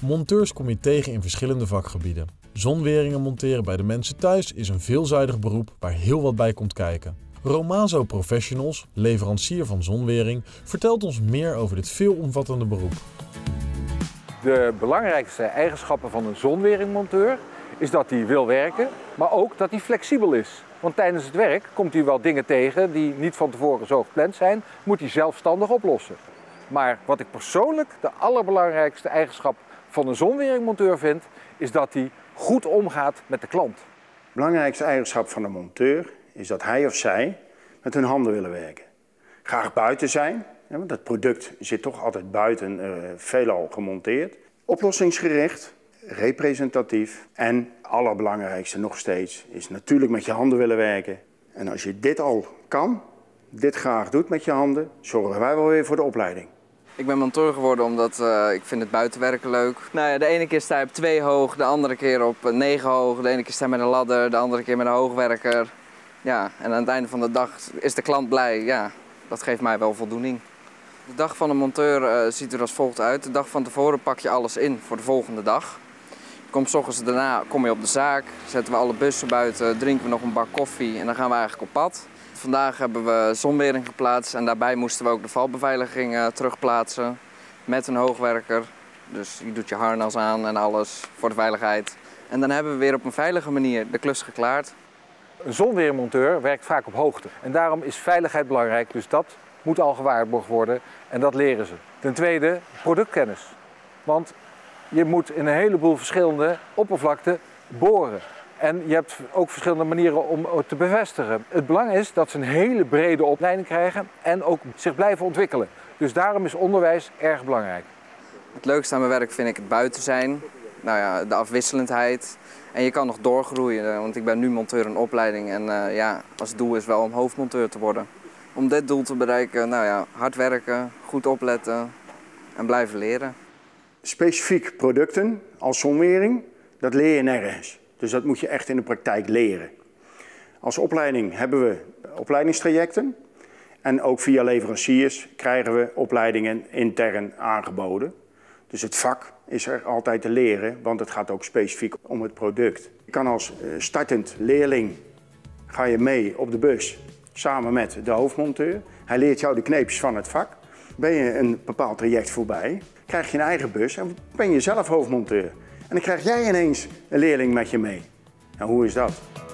Monteurs kom je tegen in verschillende vakgebieden. Zonweringen monteren bij de mensen thuis is een veelzijdig beroep waar heel wat bij komt kijken. Romazo Professionals, leverancier van zonwering, vertelt ons meer over dit veelomvattende beroep. De belangrijkste eigenschappen van een zonweringmonteur is dat hij wil werken, maar ook dat hij flexibel is. Want tijdens het werk komt hij wel dingen tegen die niet van tevoren zo gepland zijn, moet hij zelfstandig oplossen. Maar wat ik persoonlijk de allerbelangrijkste eigenschap van een zonweringmonteur vind, is dat hij goed omgaat met de klant. De belangrijkste eigenschap van een monteur is dat hij of zij met hun handen willen werken. Graag buiten zijn, want dat product zit toch altijd buiten, veelal gemonteerd. Oplossingsgericht, representatief en allerbelangrijkste nog steeds is natuurlijk met je handen willen werken. En als je dit al kan, dit graag doet met je handen, zorgen wij wel weer voor de opleiding. Ik ben monteur geworden omdat ik vind het buitenwerken leuk. Nou ja, de ene keer sta je op 2 hoog, de andere keer op 9 hoog. De ene keer sta je met een ladder, de andere keer met een hoogwerker. Ja, en aan het einde van de dag is de klant blij. Ja, dat geeft mij wel voldoening. De dag van een monteur ziet er als volgt uit. De dag van tevoren pak je alles in voor de volgende dag. Kom 's ochtends daarna kom je op de zaak, zetten we alle bussen buiten, drinken we nog een bak koffie en dan gaan we eigenlijk op pad. Vandaag hebben we zonwering geplaatst en daarbij moesten we ook de valbeveiliging terugplaatsen met een hoogwerker. Dus je doet je harnas aan en alles voor de veiligheid. En dan hebben we weer op een veilige manier de klus geklaard. Een zonweringmonteur werkt vaak op hoogte en daarom is veiligheid belangrijk, dus dat moet al gewaarborgd worden en dat leren ze. Ten tweede, productkennis. Want je moet in een heleboel verschillende oppervlakten boren. En je hebt ook verschillende manieren om het te bevestigen. Het belang is dat ze een hele brede opleiding krijgen en ook zich blijven ontwikkelen. Dus daarom is onderwijs erg belangrijk. Het leukste aan mijn werk vind ik het buiten zijn. Nou ja, de afwisselendheid. En je kan nog doorgroeien, want ik ben nu monteur in opleiding. En ja, als doel is wel om hoofdmonteur te worden. Om dit doel te bereiken, nou ja, hard werken, goed opletten en blijven leren. Specifiek producten als zonwering, dat leer je nergens. Dus dat moet je echt in de praktijk leren. Als opleiding hebben we opleidingstrajecten. En ook via leveranciers krijgen we opleidingen intern aangeboden. Dus het vak is er altijd te leren, want het gaat ook specifiek om het product. Je kan als startend leerling, ga je mee op de bus samen met de hoofdmonteur. Hij leert jou de kneepjes van het vak. Ben je een bepaald traject voorbij, krijg je een eigen bus en ben je zelf hoofdmonteur. En dan krijg jij ineens een leerling met je mee. Nou, hoe is dat?